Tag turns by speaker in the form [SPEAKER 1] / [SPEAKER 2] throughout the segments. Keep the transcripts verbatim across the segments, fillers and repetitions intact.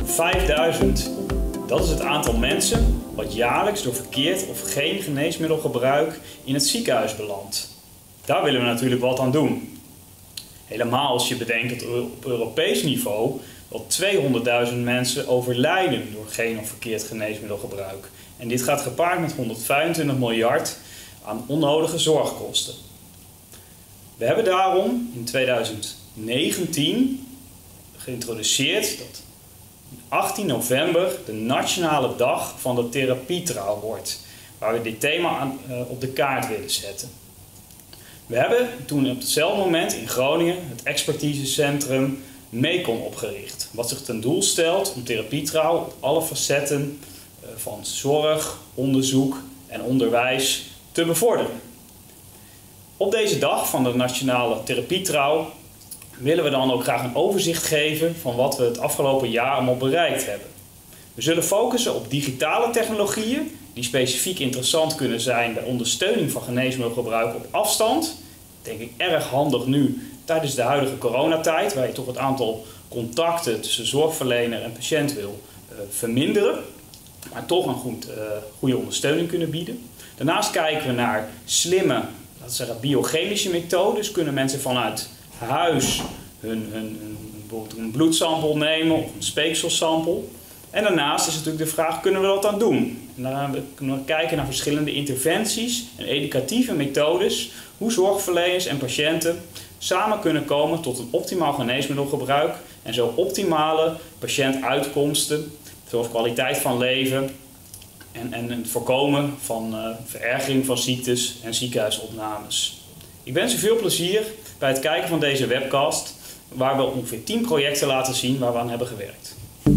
[SPEAKER 1] vijfduizend. Dat is het aantal mensen wat jaarlijks door verkeerd of geen geneesmiddelgebruik in het ziekenhuis belandt. Daar willen we natuurlijk wat aan doen. Helemaal als je bedenkt dat op Europees niveau wel tweehonderdduizend mensen overlijden door geen of verkeerd geneesmiddelgebruik. En dit gaat gepaard met honderdvijfentwintig miljard aan onnodige zorgkosten. We hebben daarom in tweeduizend negentien geïntroduceerd dat achttien november de nationale dag van de therapietrouw wordt, waar we dit thema aan, uh, op de kaart willen zetten. We hebben toen op hetzelfde moment in Groningen het expertisecentrum MECON opgericht, wat zich ten doel stelt om therapietrouw op alle facetten uh, van zorg, onderzoek en onderwijs te bevorderen. Op deze dag van de nationale therapietrouw willen we dan ook graag een overzicht geven van wat we het afgelopen jaar allemaal bereikt hebben. We zullen focussen op digitale technologieën die specifiek interessant kunnen zijn bij ondersteuning van geneesmiddelgebruik op afstand. Denk ik erg handig nu tijdens de huidige coronatijd, waar je toch het aantal contacten tussen zorgverlener en patiënt wil uh, verminderen, maar toch een goed, uh, goede ondersteuning kunnen bieden. Daarnaast kijken we naar slimme, laten we zeggen, biochemische methodes. Kunnen mensen vanuit huis hun, hun, hun, bijvoorbeeld een bloedsample nemen of een speekselsample. En daarnaast is natuurlijk de vraag, kunnen we dat dan doen? En dan kunnen we kijken naar verschillende interventies en educatieve methodes, hoe zorgverleners en patiënten samen kunnen komen tot een optimaal geneesmiddelgebruik en zo optimale patiëntuitkomsten, zoals kwaliteit van leven en, en het voorkomen van uh, verergering van ziektes en ziekenhuisopnames. Ik wens u veel plezier bij het kijken van deze webcast, waar we ongeveer tien projecten laten zien waar we aan hebben gewerkt.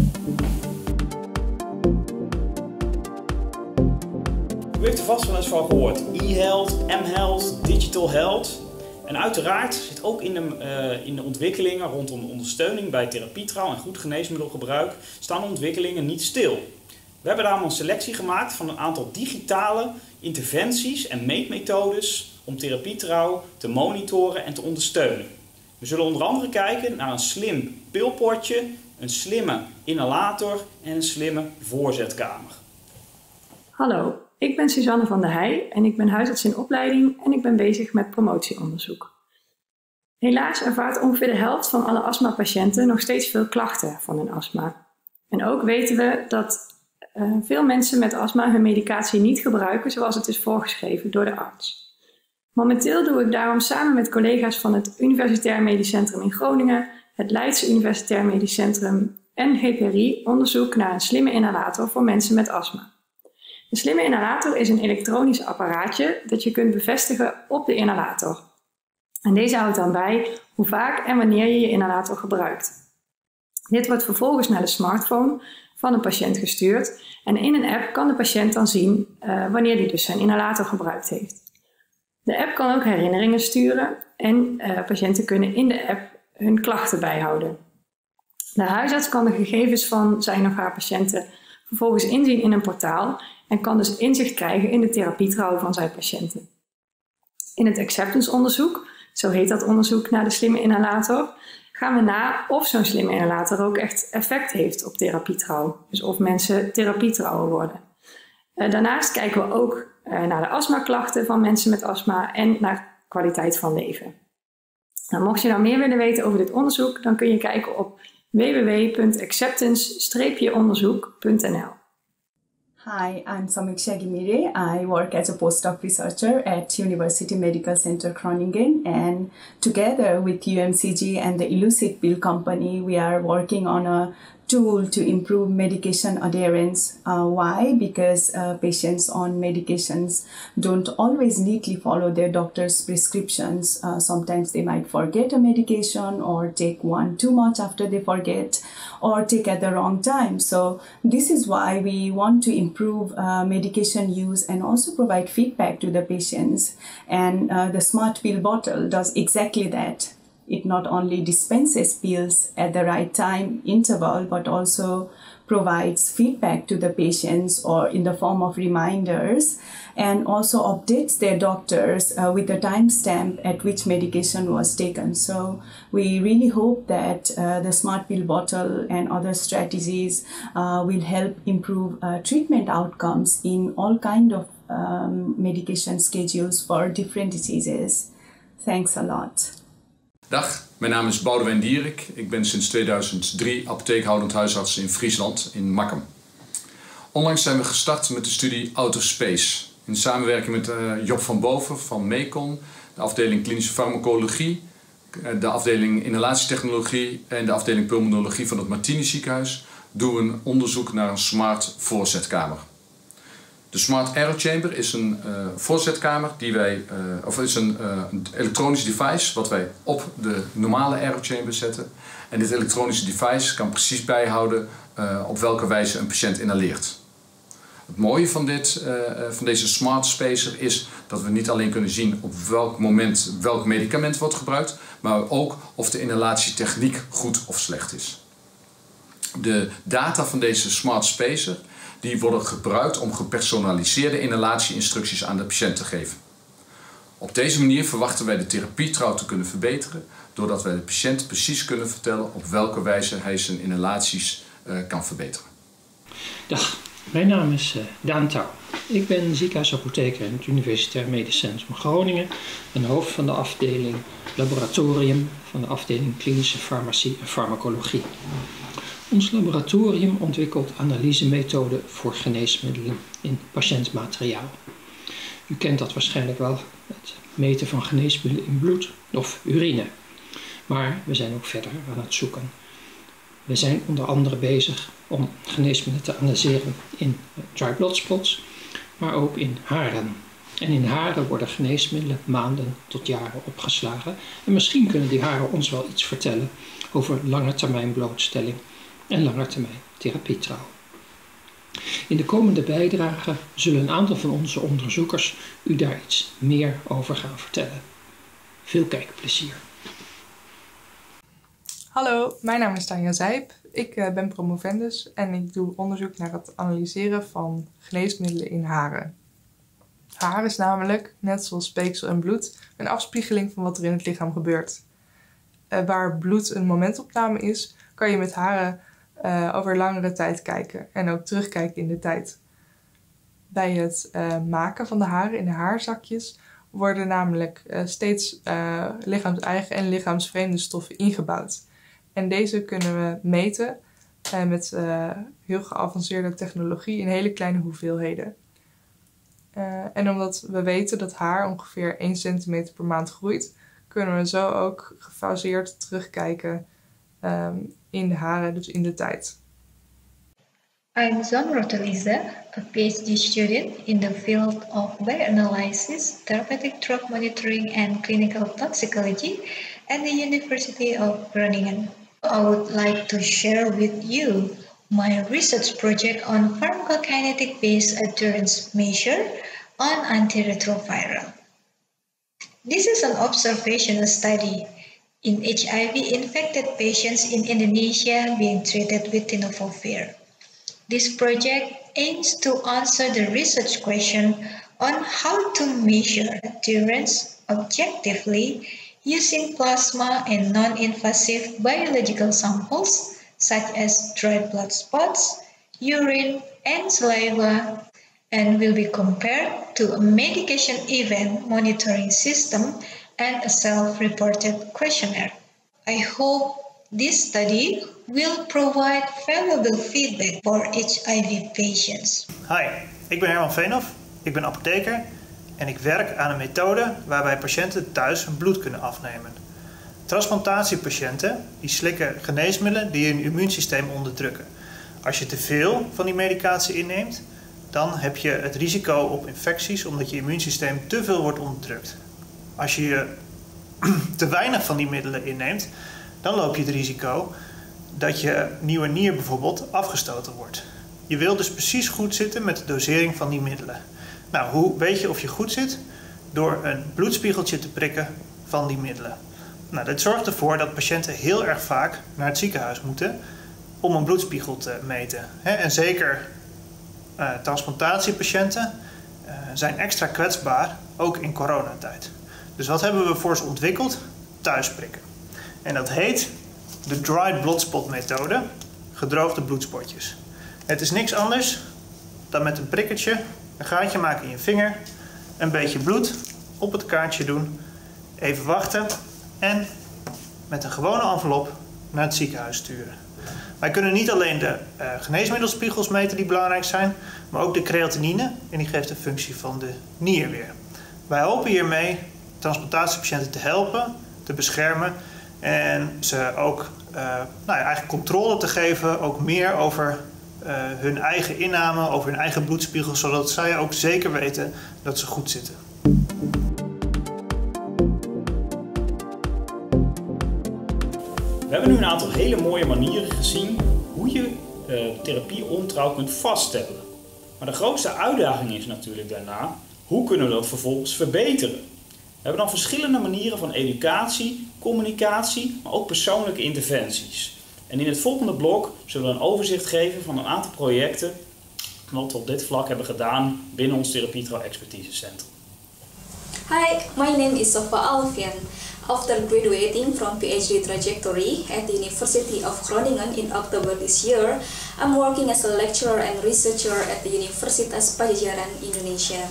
[SPEAKER 1] U heeft er vast wel eens van gehoord. E-health, M-health, digital health. En uiteraard zit ook in de, uh, in de ontwikkelingen rondom ondersteuning bij therapietrouw en goed geneesmiddelgebruik staan de ontwikkelingen niet stil. We hebben daarom een selectie gemaakt van een aantal digitale interventies en meetmethodes om therapietrouw te monitoren en te ondersteunen. We zullen onder andere kijken naar een slim pilpotje, een slimme inhalator en een slimme voorzetkamer.
[SPEAKER 2] Hallo, ik ben Suzanne van der Heij en ik ben huisarts in opleiding en ik ben bezig met promotieonderzoek. Helaas ervaart ongeveer de helft van alle astmapatiënten nog steeds veel klachten van hun astma. En ook weten we dat uh, veel mensen met astma hun medicatie niet gebruiken zoals het is voorgeschreven door de arts. Momenteel doe ik daarom samen met collega's van het Universitair Medisch Centrum in Groningen, het Leidse Universitair Medisch Centrum en G P R I onderzoek naar een slimme inhalator voor mensen met astma. Een slimme inhalator is een elektronisch apparaatje dat je kunt bevestigen op de inhalator. En deze houdt dan bij hoe vaak en wanneer je je inhalator gebruikt. Dit wordt vervolgens naar de smartphone van een patiënt gestuurd en in een app kan de patiënt dan zien uh, wanneer hij dus zijn inhalator gebruikt heeft. De app kan ook herinneringen sturen en uh, patiënten kunnen in de app hun klachten bijhouden. De huisarts kan de gegevens van zijn of haar patiënten vervolgens inzien in een portaal en kan dus inzicht krijgen in de therapietrouw van zijn patiënten. In het acceptance onderzoek, zo heet dat onderzoek naar de slimme inhalator, gaan we na of zo'n slimme inhalator ook echt effect heeft op therapietrouw. Dus of mensen therapietrouwer worden. Uh, daarnaast kijken we ook uh, naar de astmaklachten van mensen met astma en naar kwaliteit van leven. Nou, mocht je nou meer willen weten over dit onderzoek, dan kun je kijken op w w w punt acceptance onderzoek punt n l.
[SPEAKER 3] Hi, I'm Samiksha Gimire. I work as a postdoc researcher at University Medical Center Groningen, and together with U M C G and the Elucid Pill Company, we are working on a tool to improve medication adherence. Uh, why? Because uh, patients on medications don't always neatly follow their doctor's prescriptions. Uh, sometimes they might forget a medication or take one too much after they forget or take at the wrong time. So this is why we want to improve uh, medication use and also provide feedback to the patients. And uh, the smart pill bottle does exactly that. It not only dispenses pills at the right time interval, but also provides feedback to the patients or in the form of reminders. and also updates their doctors uh, with the timestamp at which medication was taken. So we really hope that uh, the smart pill bottle and other strategies uh, will help improve uh, treatment outcomes in all kind of um, medication schedules for different diseases. Thanks a lot.
[SPEAKER 4] Dag, mijn naam is Boudewijn Dierik. Ik ben sinds tweeduizend drie apotheekhoudend huisarts in Friesland, in Makkum. Onlangs zijn we gestart met de studie Outer Space. In samenwerking met uh, Job van Boven van Mekon, de afdeling klinische farmacologie, de afdeling inhalatietechnologie en de afdeling pulmonologie van het Martini ziekenhuis doen we een onderzoek naar een smart voorzetkamer. De Smart Aero Chamber is een uh, voorzetkamer die wij, uh, of is een, uh, een elektronisch device wat wij op de normale Aero Chamber zetten. En dit elektronische device kan precies bijhouden uh, op welke wijze een patiënt inhaleert. Het mooie van, dit, uh, van deze Smart Spacer is dat we niet alleen kunnen zien op welk moment welk medicament wordt gebruikt, maar ook of de inhalatietechniek goed of slecht is. De data van deze Smart Spacer die worden gebruikt om gepersonaliseerde inhalatieinstructies aan de patiënt te geven. Op deze manier verwachten wij de therapietrouw te kunnen verbeteren, doordat wij de patiënt precies kunnen vertellen op welke wijze hij zijn inhalaties uh, kan verbeteren.
[SPEAKER 5] Dag, mijn naam is uh, Daan Touw. Ik ben ziekenhuisapotheker in het Universitair Medisch Centrum Groningen en hoofd van de afdeling laboratorium van de afdeling klinische farmacie en farmacologie. Ons laboratorium ontwikkelt analysemethoden voor geneesmiddelen in patiëntmateriaal. U kent dat waarschijnlijk wel, het meten van geneesmiddelen in bloed of urine. Maar we zijn ook verder aan het zoeken. We zijn onder andere bezig om geneesmiddelen te analyseren in dry blood spots, maar ook in haren. En in haren worden geneesmiddelen maanden tot jaren opgeslagen. En misschien kunnen die haren ons wel iets vertellen over lange termijn blootstelling en langetermijn therapietrouw. In de komende bijdrage zullen een aantal van onze onderzoekers u daar iets meer over gaan vertellen. Veel kijkplezier.
[SPEAKER 6] Hallo, mijn naam is Tanja Zijp. Ik uh, ben promovendus en ik doe onderzoek naar het analyseren van geneesmiddelen in haren. Haar is namelijk, net zoals speeksel en bloed, een afspiegeling van wat er in het lichaam gebeurt. Uh, waar bloed een momentopname is, kan je met haren uh, over langere tijd kijken en ook terugkijken in de tijd. Bij het uh, maken van de haren in de haarzakjes worden namelijk uh, steeds uh, lichaams-eigen en lichaamsvreemde stoffen ingebouwd. En deze kunnen we meten uh, met uh, heel geavanceerde technologie in hele kleine hoeveelheden. Uh, en omdat we weten dat haar ongeveer één centimeter per maand groeit, kunnen we zo ook gefaseerd terugkijken um, in de haren, dus in de tijd.
[SPEAKER 7] I'm Zon Roteliza, a PhD student in the field of bioanalysis, therapeutic drug monitoring and clinical toxicology at the University of Groningen. I would like to share with you my research project on pharmacokinetic-based adherence measure on antiretroviral. This is an observational study in H I V-infected patients in Indonesia being treated with tenofovir. This project aims to answer the research question on how to measure adherence objectively using plasma and non-invasive biological samples such as dried blood spots, urine, and saliva, and will be compared to a medication event monitoring system and a self-reported questionnaire. I hope this study will provide valuable feedback for H I V patients.
[SPEAKER 8] Hi, ik ben Herman Veenhoff, ik ben apotheker en ik werk aan een methode waarbij patiënten thuis hun bloed kunnen afnemen. Transplantatiepatiënten die slikken geneesmiddelen die hun immuunsysteem onderdrukken. Als je te veel van die medicatie inneemt, dan heb je het risico op infecties omdat je immuunsysteem te veel wordt onderdrukt. Als je te weinig van die middelen inneemt, dan loop je het risico dat je nieuwe nier bijvoorbeeld afgestoten wordt. Je wil dus precies goed zitten met de dosering van die middelen. Nou, hoe weet je of je goed zit? Door een bloedspiegeltje te prikken van die middelen. Nou, dit zorgt ervoor dat patiënten heel erg vaak naar het ziekenhuis moeten om een bloedspiegel te meten. En zeker uh, transplantatiepatiënten uh, zijn extra kwetsbaar, ook in coronatijd. Dus wat hebben we voor ze ontwikkeld? Thuisprikken. En dat heet de Dried Blood Spot methode, gedroogde bloedspotjes. Het is niks anders dan met een prikkertje een gaatje maken in je vinger, een beetje bloed op het kaartje doen, even wachten en met een gewone envelop naar het ziekenhuis sturen. Wij kunnen niet alleen de uh, geneesmiddelspiegels meten die belangrijk zijn, maar ook de creatinine en die geeft de functie van de nier weer. Wij hopen hiermee transplantatiepatiënten te helpen, te beschermen en ze ook uh, nou ja, eigenlijk controle te geven, ook meer over uh, hun eigen inname, over hun eigen bloedspiegel, zodat zij ook zeker weten dat ze goed zitten.
[SPEAKER 1] We hebben nu een aantal hele mooie manieren gezien hoe je uh, therapie-ontrouw kunt vaststellen. Maar de grootste uitdaging is natuurlijk daarna, hoe kunnen we dat vervolgens verbeteren? We hebben dan verschillende manieren van educatie, communicatie, maar ook persoonlijke interventies. En in het volgende blok zullen we een overzicht geven van een aantal projecten wat we op dit vlak hebben gedaan binnen ons Therapietrouw Expertisecentrum.
[SPEAKER 9] Hi, my name is Sofa Alfian. After graduating from PhD trajectory at the University of Groningen in October this year, I'm working as a lecturer and researcher at the Universitas Padjadjaran, Indonesia.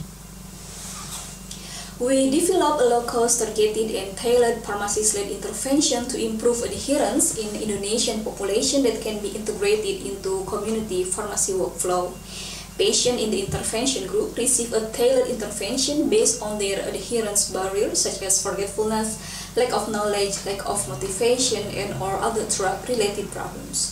[SPEAKER 9] We developed a low-cost, targeted and tailored pharmacist-led intervention to improve adherence in Indonesian population that can be integrated into community pharmacy workflow. Patients in the intervention group receive a tailored intervention based on their adherence barriers such as forgetfulness, lack of knowledge, lack of motivation, and or other drug-related problems.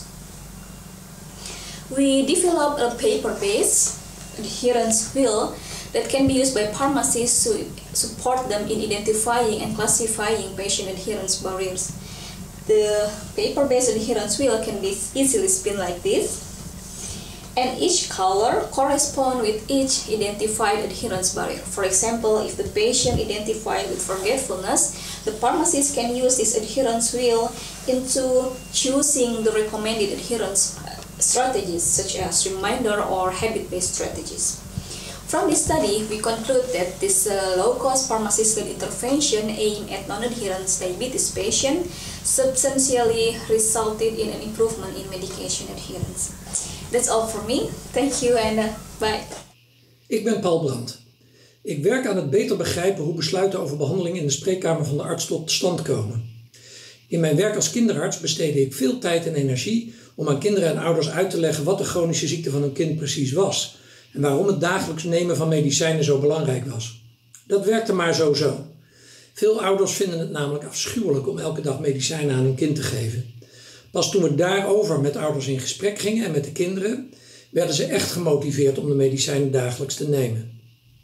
[SPEAKER 9] We developed a paper-based adherence wheel that can be used by pharmacists to support them in identifying and classifying patient adherence barriers. The paper-based adherence wheel can be easily spin like this, and each color corresponds with each identified adherence barrier. For example, if the patient identified with forgetfulness, the pharmacist can use this adherence wheel into choosing the recommended adherence strategies, such as reminder or habit-based strategies. From this study, we conclude that this uh, low-cost pharmacist-led intervention aimed at non-adherence diabetes patients substantially resulted in an improvement in medication adherence. That's all for me. Thank you and uh, bye.
[SPEAKER 5] Ik ben Paul Brandt. Ik werk aan het beter begrijpen hoe besluiten over behandeling in de spreekkamer van de arts tot stand komen. In mijn werk als kinderarts besteedde ik veel tijd en energie om aan kinderen en ouders uit te leggen wat de chronische ziekte van hun kind precies was en waarom het dagelijks nemen van medicijnen zo belangrijk was. Dat werkte maar zo-zo. Veel ouders vinden het namelijk afschuwelijk om elke dag medicijnen aan hun kind te geven. Pas toen we daarover met ouders in gesprek gingen en met de kinderen, werden ze echt gemotiveerd om de medicijnen dagelijks te nemen.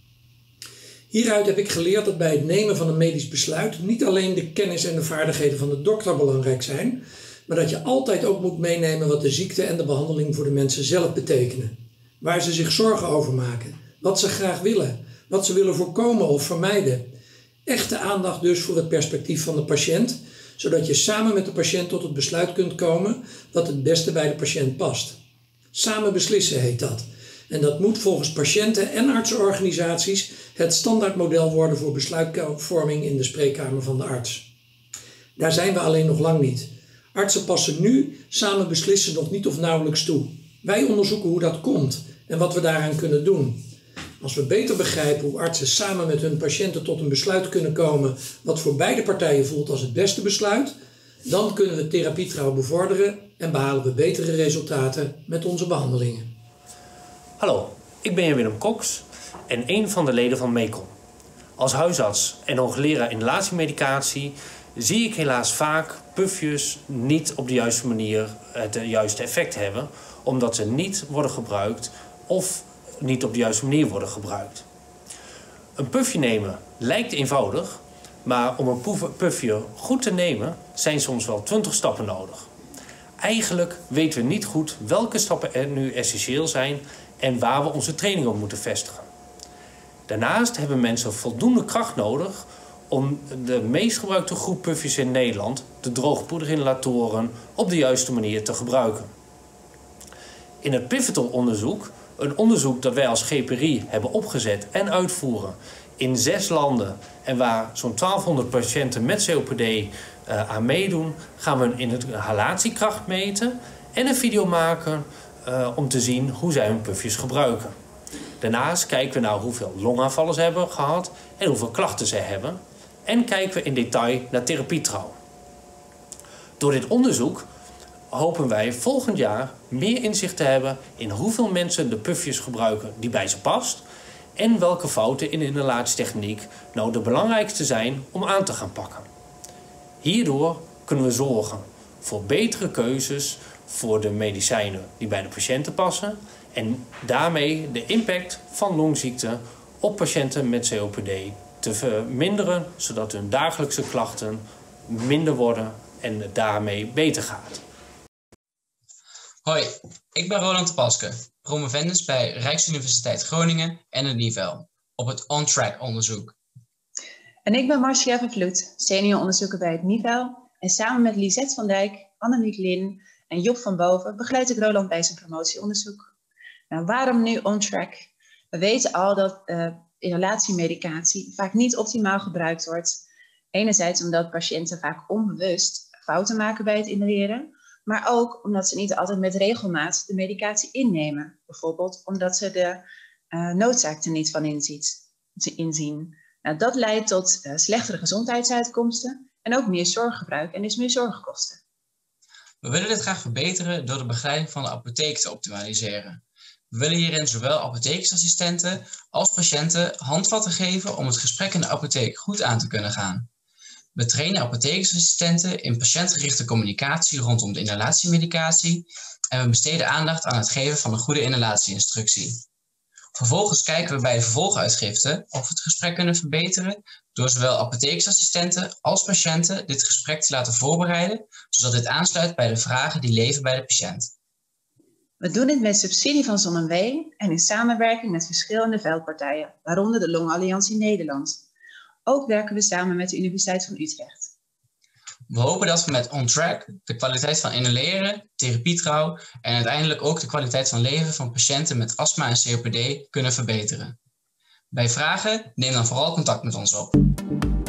[SPEAKER 5] Hieruit heb ik geleerd dat bij het nemen van een medisch besluit niet alleen de kennis en de vaardigheden van de dokter belangrijk zijn, maar dat je altijd ook moet meenemen wat de ziekte en de behandeling voor de mensen zelf betekenen. Waar ze zich zorgen over maken, wat ze graag willen, wat ze willen voorkomen of vermijden. Echte aandacht dus voor het perspectief van de patiënt, zodat je samen met de patiënt tot het besluit kunt komen dat het beste bij de patiënt past. Samen beslissen heet dat. En dat moet volgens patiënten en artsenorganisaties het standaardmodel worden voor besluitvorming in de spreekkamer van de arts. Daar zijn we alleen nog lang niet. Artsen passen nu samen beslissen nog niet of nauwelijks toe. Wij onderzoeken hoe dat komt en wat we daaraan kunnen doen. Als we beter begrijpen hoe artsen samen met hun patiënten tot een besluit kunnen komen wat voor beide partijen voelt als het beste besluit, dan kunnen we therapietrouw bevorderen en behalen we betere resultaten met onze behandelingen.
[SPEAKER 10] Hallo, ik ben Willem Cox en een van de leden van MECOM. Als huisarts en hoogleraar in relatiemedicatie zie ik helaas vaak pufjes niet op de juiste manier het juiste effect hebben, omdat ze niet worden gebruikt of niet op de juiste manier worden gebruikt. Een pufje nemen lijkt eenvoudig, maar om een pufje goed te nemen zijn soms wel twintig stappen nodig. Eigenlijk weten we niet goed welke stappen er nu essentieel zijn en waar we onze training op moeten vestigen. Daarnaast hebben mensen voldoende kracht nodig om de meest gebruikte groep pufjes in Nederland, de droogpoederinhalatoren, op de juiste manier te gebruiken. In het Pivotal-onderzoek Een onderzoek dat wij als G P R I hebben opgezet en uitvoeren in zes landen en waar zo'n twaalfhonderd patiënten met C O P D uh, aan meedoen, gaan we in het halatiekracht meten en een video maken uh, om te zien hoe zij hun pufjes gebruiken. Daarnaast kijken we naar hoeveel longaanvallen ze hebben gehad en hoeveel klachten ze hebben. En kijken we in detail naar therapietrouw. Door dit onderzoek hopen wij volgend jaar meer inzicht te hebben in hoeveel mensen de pufjes gebruiken die bij ze past en welke fouten in de inhalatietechniek nou de belangrijkste zijn om aan te gaan pakken. Hierdoor kunnen we zorgen voor betere keuzes voor de medicijnen die bij de patiënten passen en daarmee de impact van longziekte op patiënten met C O P D te verminderen, zodat hun dagelijkse klachten minder worden en het daarmee beter gaat.
[SPEAKER 11] Hoi, ik ben Roland de Paske, promovendus bij Rijksuniversiteit Groningen en het Nivel op het OnTrack onderzoek.
[SPEAKER 12] En ik ben Marcia van Vloed, senior onderzoeker bij het Nivel en samen met Lisette van Dijk, Annemiek Lin en Job van Boven begeleid ik Roland bij zijn promotieonderzoek. Nou, waarom nu OnTrack? We weten al dat uh, inhalatiemedicatie vaak niet optimaal gebruikt wordt. Enerzijds omdat patiënten vaak onbewust fouten maken bij het inhaleren, maar ook omdat ze niet altijd met regelmaat de medicatie innemen. Bijvoorbeeld omdat ze de uh, noodzaak er niet van inziet, inzien. Nou, dat leidt tot uh, slechtere gezondheidsuitkomsten en ook meer zorggebruik en dus meer zorgkosten.
[SPEAKER 11] We willen dit graag verbeteren door de begeleiding van de apotheek te optimaliseren. We willen hierin zowel apothekersassistenten als patiënten handvatten geven om het gesprek in de apotheek goed aan te kunnen gaan. We trainen apothekersassistenten in patiëntgerichte communicatie rondom de inhalatiemedicatie en we besteden aandacht aan het geven van een goede inhalatieinstructie. Vervolgens kijken we bij de vervolguitgifte of we het gesprek kunnen verbeteren door zowel apothekersassistenten als patiënten dit gesprek te laten voorbereiden, zodat dit aansluit bij de vragen die leven bij de patiënt.
[SPEAKER 12] We doen dit met subsidie van ZonMW en in samenwerking met verschillende veldpartijen, waaronder de Longalliantie Nederland. Ook werken we samen met de Universiteit van Utrecht.
[SPEAKER 11] We hopen dat we met OnTrack de kwaliteit van inhaleren, therapietrouw en uiteindelijk ook de kwaliteit van leven van patiënten met astma en C O P D kunnen verbeteren. Bij vragen neem dan vooral contact met ons op.